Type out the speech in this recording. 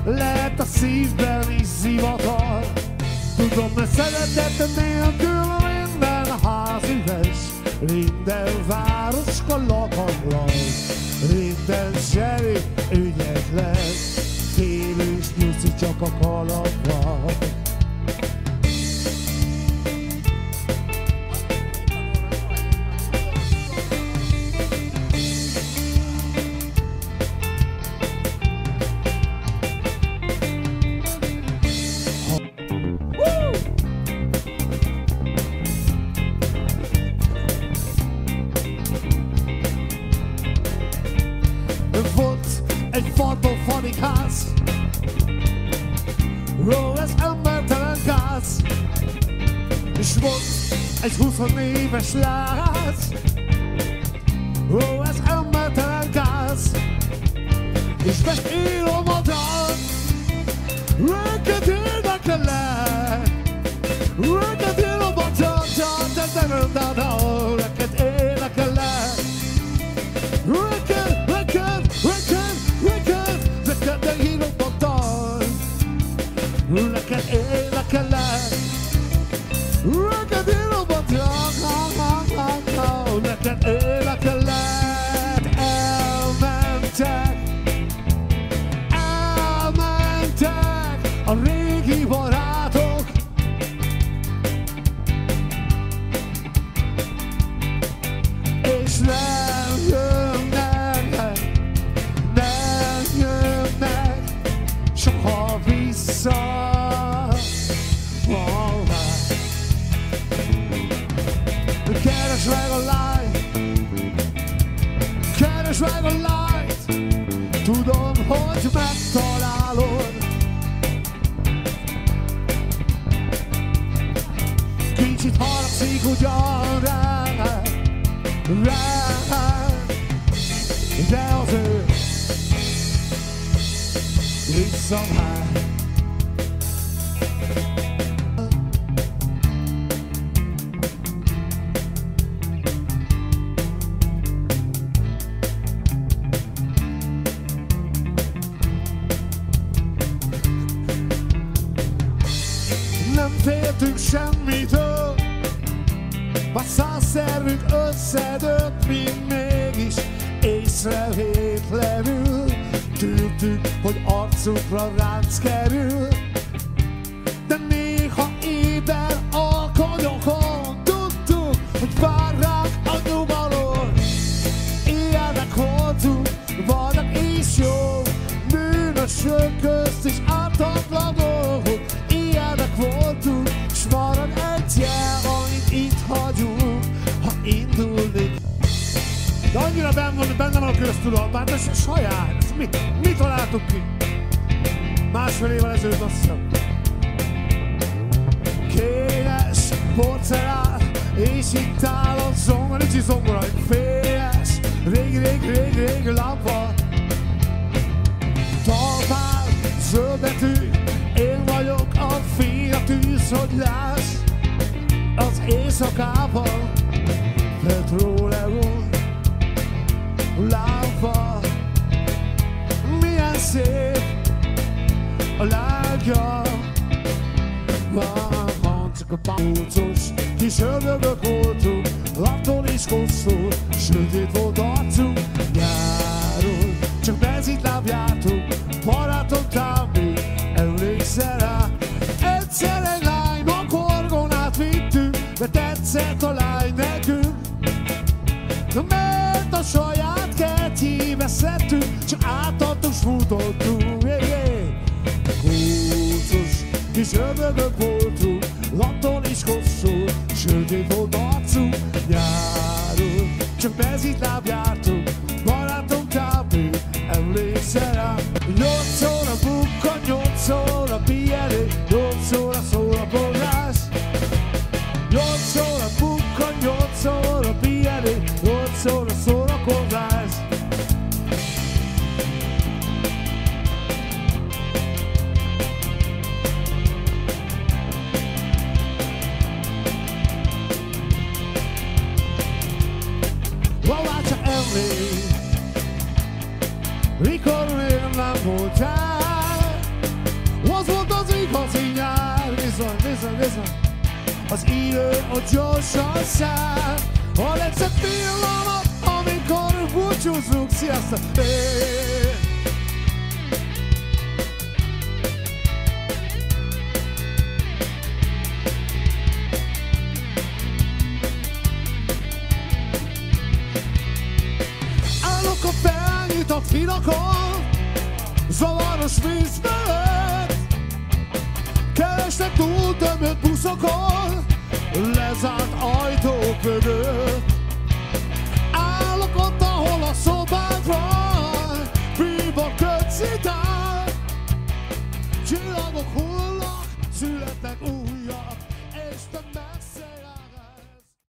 lehet a szívben is zivatar. Tudom, hogy szeretet nélkül minden ház üres, minden városka lakatlan, minden zseri ügyetlen, félős nyuszi csak a kalapban. Egy falból falig ház, ez embertelen gáz, és volt egy 20 éves láz, ez embertelen gáz, és most írom a dalt, őket érdekel-e, őket írom a dalt, de nem dál, őket érdekel-e, őket de írom a dal, neked énekelek, neked írom a dal, neked énekelek. Elmentek a régi barátok, és nem jönnek, soha vissza. Keresd meg a lányt, keresd meg a lányt, tudom, hogy megtalálod. Kicsit haragszik ugyan rá, de azért visszavár. Nem féltünk semmitől, a százszervünk összedőtt, mi mégis észrevétlenül tűrtük, hogy arcunkra ránc kerül. De néha éber alkonyokon tudtuk, hogy vár ránk a nyugalom. Ilyenek voltunk, vannak is jó, bűnösök közt is ártatlanok. Ilyenek voltunk, s marad egy jel, amit itt hagyunk, ha indulni. De annyira benne van a köztudatban, de ez saját, ezt mi találtuk ki? Másfél évvel ezelőtt, azt hiszem. Kényes porcelán, és itt áll a zongora, nincs is zongora, fényes, régi lámpa. Talpán, zöld betű, én vagyok a fény, a tűz, hogy láss az éjszakában. Petróleum lámpa, milyen szép a lágya. Van csak a pálcos kis ördögök voltunk, attól is hosszú, sötét volt arcunk. Nyáron csak benzintláb jártunk, barátom támbi, emlékszel rá? Egyszer egy lányban korgonát vittünk, de tetszett a lány nekünk. Na mert a saját kertjébe szedtünk, csak átadtunk, s futottunk. Kócos kis ördögök voltunk, attól is hosszú, sötét volt arcunk. Nyáron csak benzintláb jártunk, barátom tábbi, emlékszel rá? 8 óra bukkan, 8 óra pihenő, 8 óra szól a borrász. 8 óra bukkan, 8 óra pihenő, 8 óra szórakozás. az idő ott gyorsan száll. A legszebb pillanat, amikor búcsúzunk, sziasztok! Állok a felnyitott firakon, zavaros víz mellett, keresnek túltömött buszokon, lezárt ajtók mögött. Állok ott, ahol a szobád van, bíbor kötszitál, csillagok hullnak, születnek újak, és te messze